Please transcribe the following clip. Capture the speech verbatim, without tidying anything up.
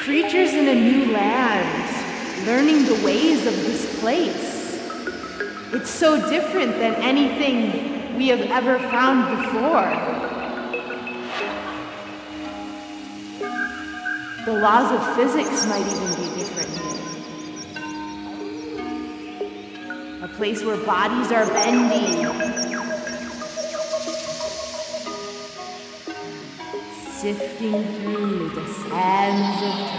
Creatures in a new land, learning the ways of this place. It's so different than anything we have ever found before. The laws of physics might even be different here. A place where bodies are bendy, sifting through the sands of